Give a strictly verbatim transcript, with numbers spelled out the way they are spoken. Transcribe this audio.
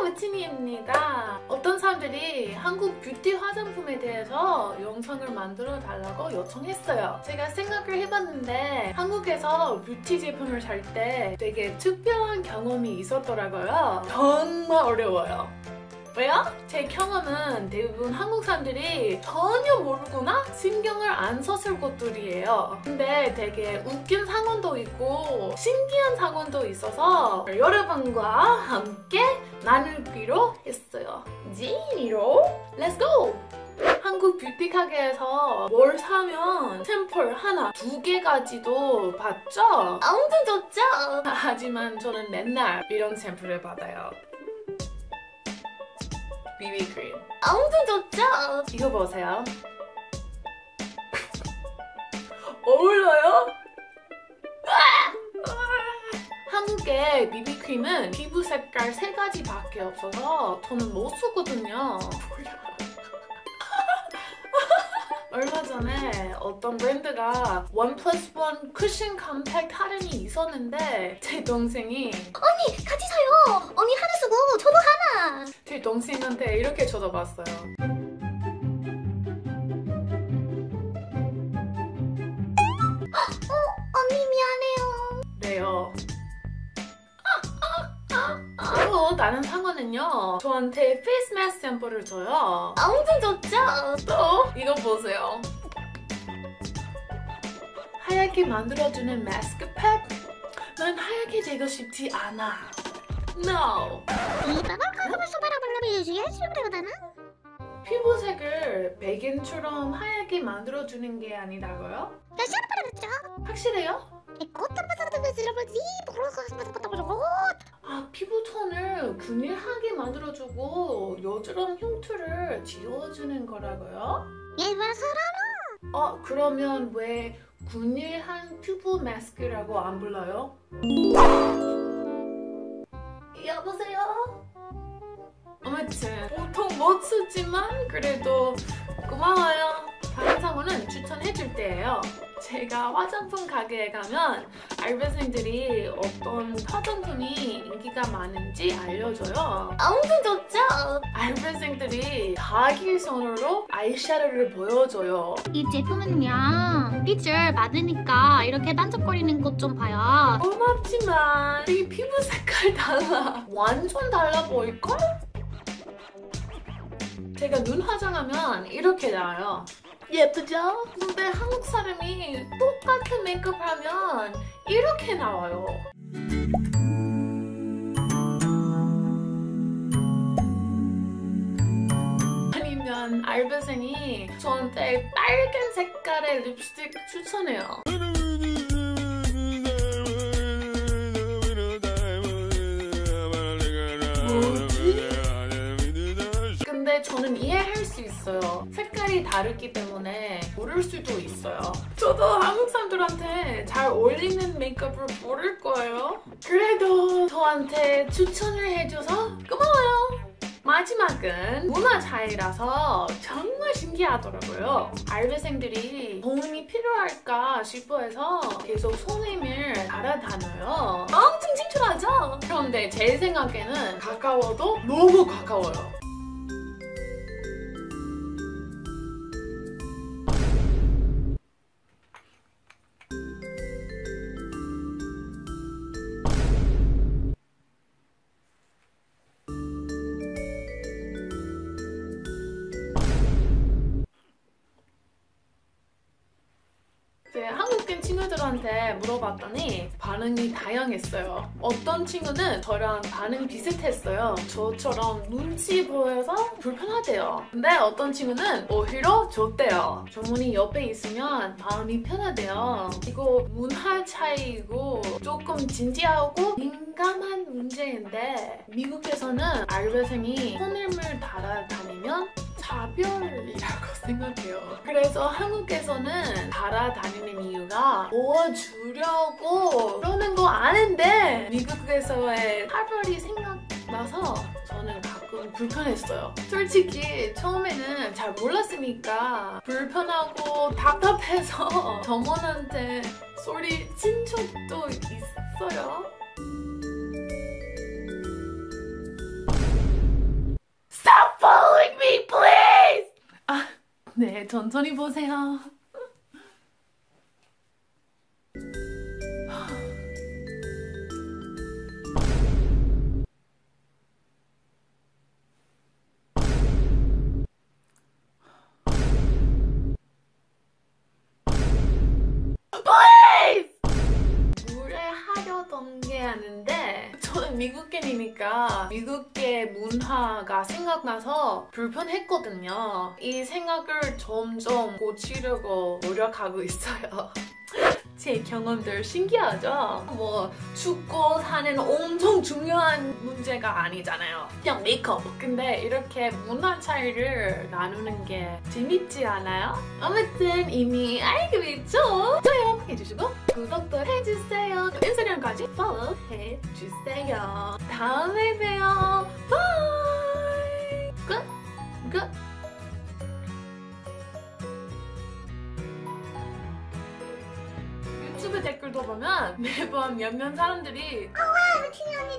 우진이입니다. 어떤 사람들이 한국 뷰티 화장품에 대해서 영상을 만들어 달라고 요청했어요. 제가 생각을 해봤는데 한국에서 뷰티 제품을 살 때 되게 특별한 경험이 있었더라고요. 정말 어려워요. 왜요? 제 경험은 대부분 한국 사람들이 전혀 모르거나 신경을 안 썼을 것들이에요. 근데 되게 웃긴 사건도 있고 신기한 사건도 있어서 여러분과 함께 나누기로 했어요. 지니로 Let's go! 한국 뷰티 가게에서 뭘 사면 샘플 하나, 두 개까지도 받죠? 엄청 좋죠? 하지만 저는 맨날 이런 샘플을 받아요. 비비크림 엄청 좋죠? 이거 보세요. 어울려요? 한국의 비비크림은 피부 색깔 세 가지밖에 없어서 저는 못 쓰거든요. 얼마 전에 어떤 브랜드가 원 플러스 원 쿠션 컴팩트 할인이 있었는데 제 동생이 언니 같이 사요! 언니 하나 쓰고 저도 하나! 제 동생한테 이렇게 줘봤어요. 어? 언니 미안해요. 네요. 그리고 다른 상어는요, 저한테 페이스 마스크 샘플을 줘요. 엄청 좋죠? 또 이거 보세요. 하얗게 만들어주는 마스크팩? 난 하얗게 되고 싶지 않아. No! 피부색을 백인처럼 하얗게 만들어주는 게 아니라고요? 확실해요? 아, 피부톤을 균일하게 만들어주고 여드름 흉터를 지워주는 거라고요? 어, 그러면 왜 균일한 피부 마스크라고 안 불러요? 여보세요? 아무튼 보통 못 쓰지만 그래도 고마워요. 다른 상호는 추천해줄 때예요. 제가 화장품 가게에 가면 알바생들이 어떤 화장품이 인기가 많은지 알려줘요. 엄청 좋죠? 알바생들이 자기 손으로 아이섀도우를 보여줘요. 이 제품은요 빗줄 많으니까 이렇게 반짝거리는 것 좀 봐요. 고맙지만 이 피부 색깔 달라. 완전 달라 보일걸? 제가 눈 화장하면 이렇게 나와요. 예쁘죠? 근데 한국 사람이 똑같은 메이크업 하면 이렇게 나와요. 아니면 알바생이 저한테 빨간 색깔의 립스틱 추천해요. 근데 저는 이해할 수 있어요. 색깔이 다르기 때문에 모를 수도 있어요. 저도 한국 사람들한테 잘 어울리는 메이크업을 모를 거예요. 그래도 저한테 추천을 해줘서 고마워요. 마지막은 문화 차이라서 정말 신기하더라고요. 알바생들이 도움이 필요할까 싶어 해서 계속 손님을 따라다녀요. 엄청 친절하죠? 그런데 제 생각에는 가까워도 너무 가까워요. 한국인 친구들한테 물어봤더니 반응이 다양했어요. 어떤 친구는 저랑 반응 비슷했어요. 저처럼 눈치 보여서 불편하대요. 근데 어떤 친구는 오히려 좋대요. 전문의 옆에 있으면 마음이 편하대요. 이거 문화 차이이고 조금 진지하고 민감한 문제인데 미국에서는 알바생이 손님을 따라다니면 차별이라고 생각해요. 그래서 한국에서는 따라다니는 이유가 도와주려고 그러는 거 아는데 미국에서의 차별이 생각나서 저는 가끔 불편했어요. 솔직히 처음에는 잘 몰랐으니까 불편하고 답답해서 점원한테 소리 친 적도 있어요. 네, 천천히 보세요. 물에 하려던 게 아닌데 저는 미국인이니까 미국의 문화가 생각나서 불편했거든요. 이 생각을 점점 고치려고 노력하고 있어요. 제 경험들 신기하죠? 뭐 죽고 사는 엄청 중요한 문제가 아니잖아요. 그냥 메이크업. 근데 이렇게 문화 차이를 나누는 게 재밌지 않아요? 아무튼 이미 알고 있죠? 좋아요 해주시고 구독도 해주세요. 인스타그램까지 팔로우 해주세요. 다음에 봬요. 바이. 끝. 끝. 유튜브 댓글도 보면 매번 몇몇 사람들이 아, 왜 티니 언니